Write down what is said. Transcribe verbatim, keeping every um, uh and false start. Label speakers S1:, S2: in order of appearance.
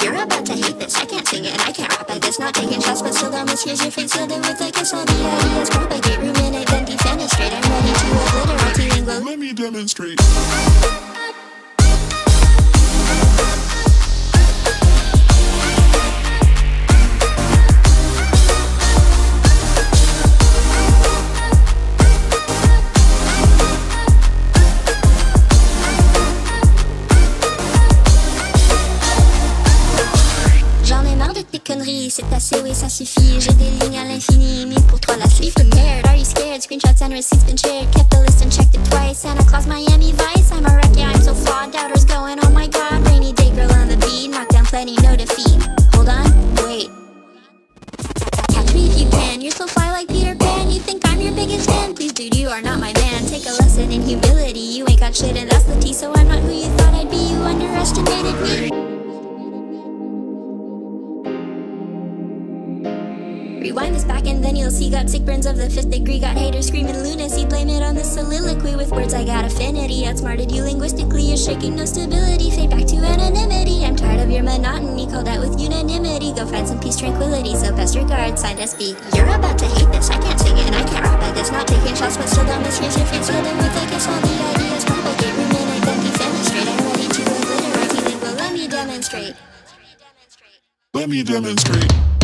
S1: You're about to hate this, I can't sing it and I can't rap like this. Not taking shots but still don't miss. Here's your fate, sealed it with a kiss. All the ideas propagate, ruminate, then defenestrate. I'm ready to obliterate multilingual.
S2: Let me demonstrate.
S1: C'est assez, oui ça suffit. J'ai des lignes à l'infini, mille pour toi la suite. Prepared, are you scared? Screenshots and receipts been shared. Kept the list and checked it twice. Santa Claus, Miami Vice. I'm a wreck, yeah I'm so flawed. Doubters going, oh my god. Rainy day girl on the beat. Knock down plenty, no defeat. Hold on, wait. Catch me if you can. You're so fly like Peter Pan. You think I'm your biggest fan? Please dude, you are not my man. Take a lesson in humility. You ain't got shit and that's the tea. So I'm not who you thought I'd be. You underestimated me. Rewind this back and then you'll see. Got sick burns of the fifth degree. Got haters screaming lunacy. Blame it on the soliloquy. With words I got affinity. Outsmarted you linguistically. You're shaking no stability. Fade back to anonymity. I'm tired of your monotony. Called out with unanimity. Go find some peace, tranquility. So best regards, signed S B. You're about to hate this, I can't sing it and I can't rap like this. Not taking shots but still don't miss. Here's your fate, sealed it with a kiss. All the ideas propagate, ruminate, then defenestrate. I'm ready to obliterate multilingual. Let me demonstrate.
S2: Let me demonstrate.